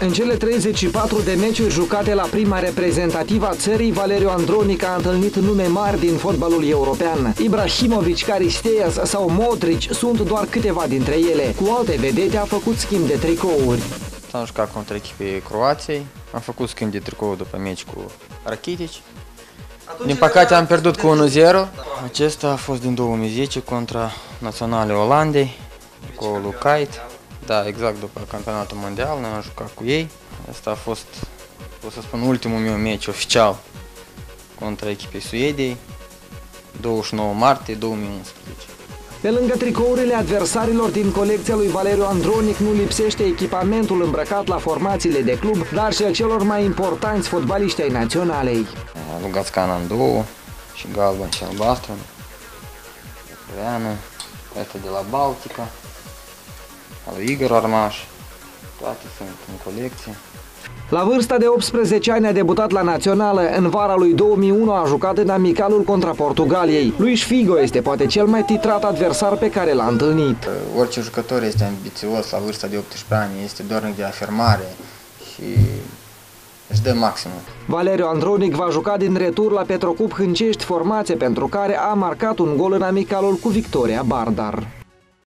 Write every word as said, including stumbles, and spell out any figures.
În cele treizeci și patru de meciuri jucate la prima reprezentativă a țării, Valeriu Andronic a întâlnit nume mari din fotbalul european. Ibrahimovic, Caristeas sau Modric sunt doar câteva dintre ele. Cu alte vedete a făcut schimb de tricouri. Am jucat contra echipei Croației, am făcut schimb de tricou după meci cu Rakitic. Din păcate am pierdut cu unu zero. Acesta a fost din două mii zece contra Naționale Olandei, cu Lucait. Da, exact după campionatul mondial, noi am jucat cu ei. Asta a fost, o să spun, ultimul meu meci oficial contra echipei Suediei, douăzeci și nouă martie două mii unsprezece. Pe lângă tricourile adversarilor din colecția lui Valeriu Andronic, nu lipsește echipamentul îmbrăcat la formațiile de club, dar și a celor mai importanți fotbaliști ai naționalei. Lugațcan în două, și galben și albastru, Creanu, este de la Baltica, al lui Igor Armaș, toate sunt în colecție. La vârsta de optsprezece ani a debutat la națională. În vara lui două mii unu a jucat în amicalul contra Portugaliei. Luis Figo este poate cel mai titrat adversar pe care l-a întâlnit. Orice jucător este ambițios la vârsta de optsprezece ani, este dornic de afirmare și își dă maximul. Valeriu Andronic va juca din retur la Petrocup Hâncești, formație pentru care a marcat un gol în amicalul cu Victoria Bardar.